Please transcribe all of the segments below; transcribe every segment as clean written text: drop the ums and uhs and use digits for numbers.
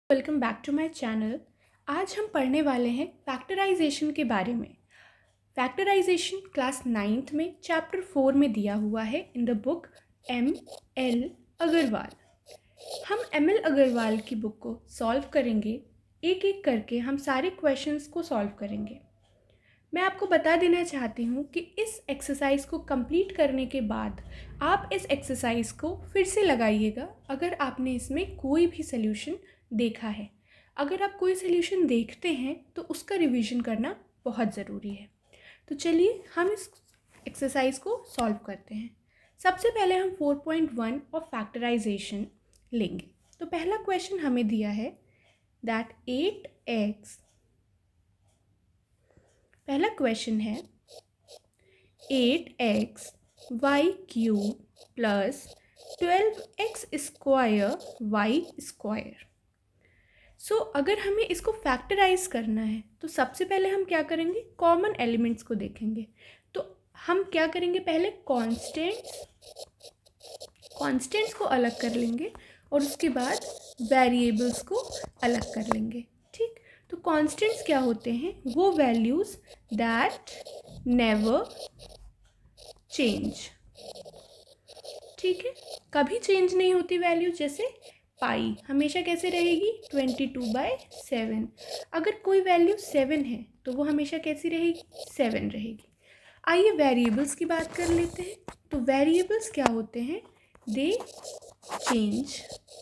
Welcome back to my channel. आज हम पढ़ने वाले हैं फैक्टराइजेशन के बारे में। फैक्टराइजेशन क्लास 9th में चैप्टर 4 में दिया हुआ है in the book M.L. Agarwal. हम M.L. अग्रवाल की बुक को सॉल्व करेंगे, एक एक करके हम सारे क्वेश्चंस को सॉल्व करेंगे। मैं आपको बता देना चाहती हूँ कि इस एक्सरसाइज को कंप्लीट करने के बाद आप इस एक्सरसाइज को फिर से लगाइएगा अगर आपने इसमें कोई भी सल्यूशन देखा है। अगर आप कोई सल्यूशन देखते हैं तो उसका रिवीजन करना बहुत ज़रूरी है। तो चलिए हम इस एक्सरसाइज को सॉल्व करते हैं। सबसे पहले हम 4.1 ऑफ फैक्टराइजेशन लेंगे। तो पहला क्वेश्चन हमें दिया है दैट 8x, पहला क्वेश्चन है 8x y cube plus 12x square y square. So अगर हमें इसको फैक्टराइज करना है तो सबसे पहले हम क्या करेंगे, कॉमन एलिमेंट्स को देखेंगे। तो हम क्या करेंगे, पहले कॉन्स्टेंट्स को अलग कर लेंगे और उसके बाद वेरिएबल्स को अलग कर लेंगे। ठीक, तो कॉन्स्टेंट्स क्या होते हैं, वो वैल्यूज़ दैट नेवर चेंज। ठीक है, कभी चेंज नहीं होती वैल्यू। जैसे पाई हमेशा कैसे रहेगी, 22/7। अगर कोई वैल्यू 7 है तो वो हमेशा कैसी रहेगी, 7 रहेगी। आइए वेरिएबल्स की बात कर लेते हैं। तो वेरिएबल्स क्या होते हैं, दे चेंज।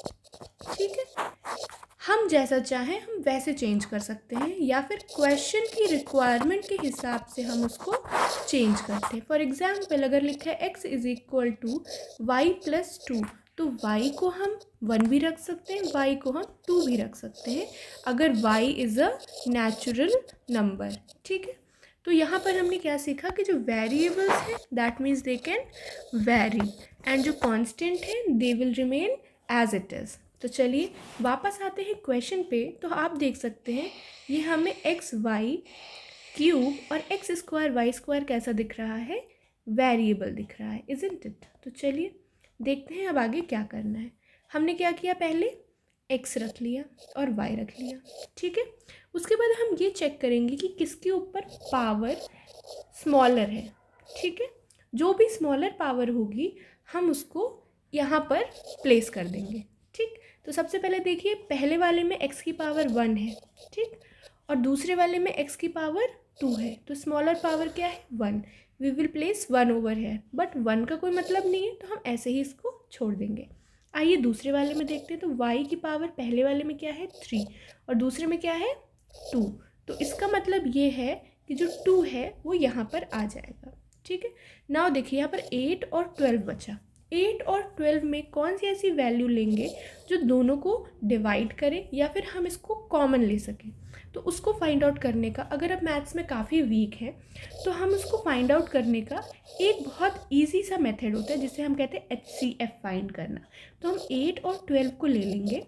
ठीक है, हम जैसा चाहें हम वैसे चेंज कर सकते हैं या फिर क्वेश्चन की रिक्वायरमेंट के हिसाब से हम उसको चेंज करते हैं। फॉर एग्जाम्पल अगर लिखा है x = y + 2, तो y को हम 1 भी रख सकते हैं, y को हम 2 भी रख सकते हैं अगर y is a natural number. ठीक है, तो यहाँ पर हमने क्या सीखा कि जो वेरिएबल्स हैं that means they can vary and जो कांस्टेंट है they will remain as it is. तो चलिए वापस आते हैं क्वेश्चन पे। तो आप देख सकते हैं ये हमें एक्स वाई क्यूब और एक्स स्क्वायर वाई स्क्वायर कैसा दिख रहा है, वेरिएबल दिख रहा है, इजंट इट। तो चलिए देखते हैं अब आगे क्या करना है। हमने क्या किया, पहले एक्स रख लिया और वाई रख लिया। ठीक है, उसके बाद हम ये चेक करेंगे कि किसके ऊपर पावर स्मॉलर है। ठीक है, जो भी स्मॉलर पावर होगी हम उसको यहाँ पर प्लेस कर देंगे। ठीक, तो सबसे पहले देखिए पहले वाले में x की पावर 1 है, ठीक, और दूसरे वाले में x की पावर 2 है। तो स्मॉलर पावर क्या है, 1। वी विल प्लेस 1 ओवर है, बट 1 का कोई मतलब नहीं है तो हम ऐसे ही इसको छोड़ देंगे। आइए दूसरे वाले में देखते हैं। तो y की पावर पहले वाले में क्या है, 3, और दूसरे में क्या है, 2। तो इसका मतलब ये है कि जो 2 है वो यहाँ पर आ जाएगा। ठीक है, नाउ देखिए यहाँ पर 8 और 12 बचा। 8 और 12 में कौन सी ऐसी वैल्यू लेंगे जो दोनों को डिवाइड करे या फिर हम इसको कॉमन ले सकें। तो उसको फाइंड आउट करने का, अगर आप मैथ्स में काफ़ी वीक है तो हम उसको फाइंड आउट करने का एक बहुत इजी सा मेथड होता है जिसे हम कहते हैं HCF फाइंड करना। तो हम 8 और 12 को ले लेंगे,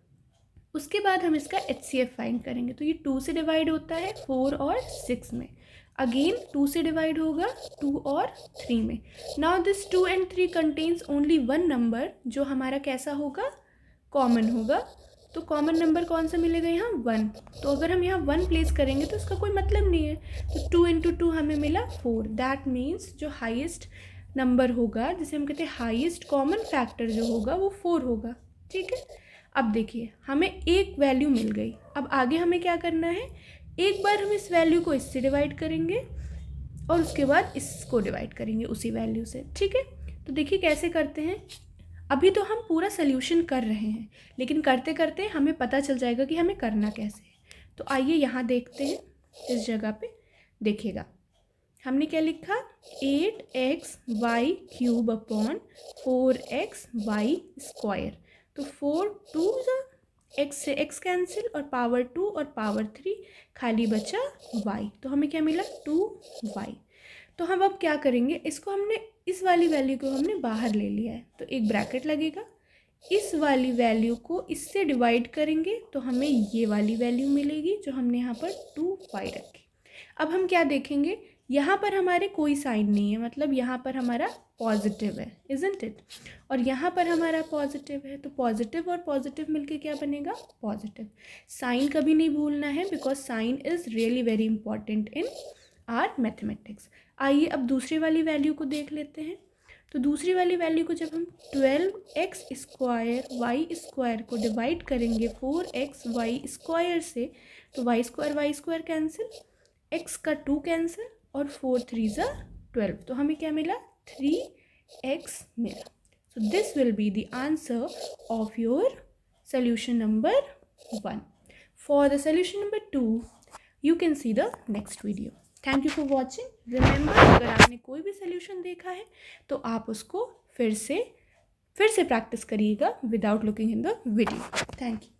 उसके बाद हम इसका HCF फाइंड करेंगे। तो ये 2 से डिवाइड होता है 4 और 6 में, अगेन 2 से डिवाइड होगा 2 और 3 में। Now this 2 and 3 contains only 1 number जो हमारा कैसा होगा, कॉमन होगा। तो कॉमन नंबर कौन सा मिलेगा यहाँ, 1। तो अगर हम यहाँ 1 प्लेस करेंगे तो इसका कोई मतलब नहीं है। तो 2 × 2 हमें मिला 4। दैट मीन्स जो हाईएस्ट नंबर होगा, जिसे हम कहते हैं हाईएस्ट कॉमन फैक्टर जो होगा वो 4 होगा। ठीक है, अब देखिए हमें एक वैल्यू मिल गई। अब आगे हमें क्या करना है, एक बार हम इस वैल्यू को इससे डिवाइड करेंगे और उसके बाद इसको डिवाइड करेंगे उसी वैल्यू से। ठीक है, तो देखिए कैसे करते हैं। अभी तो हम पूरा सल्यूशन कर रहे हैं, लेकिन करते करते हमें पता चल जाएगा कि हमें करना कैसे है। तो आइए यहाँ देखते हैं, इस जगह पे देखिएगा हमने क्या लिखा, 8xy³ अपॉन 4xy²। तो 4 2 x से x कैंसिल और पावर 2 और पावर 3, खाली बचा y। तो हमें क्या मिला, 2y। तो हम अब क्या करेंगे, इसको हमने इस वाली वैल्यू को हमने बाहर ले लिया है तो एक ब्रैकेट लगेगा, इस वाली वैल्यू को इससे डिवाइड करेंगे तो हमें ये वाली वैल्यू मिलेगी जो हमने यहाँ पर 2y रखी। अब हम क्या देखेंगे यहाँ पर हमारे कोई साइन नहीं है, मतलब यहाँ पर हमारा पॉजिटिव है, इजंट इट, और यहाँ पर हमारा पॉजिटिव है, तो पॉजिटिव और पॉजिटिव मिलके क्या बनेगा, पॉजिटिव। साइन कभी नहीं भूलना है, because sign is really very important in our mathematics. आइए अब दूसरी वाली वैल्यू को देख लेते हैं। तो दूसरी वाली वैल्यू को जब हम 12x² y² को डिवाइड करेंगे 4xy² से, तो y² कैंसिल, x का 2 कैंसिल, और 4 3 ज़ा 12, तो हमें क्या मिला, 3x मिला। So this will be the answer of your solution number 1. For the solution number 2 you can see the next video. Thank you for watching. Remember, अगर आपने कोई भी सोल्यूशन देखा है तो आप उसको फिर से प्रैक्टिस करिएगा without looking in the video. Thank you.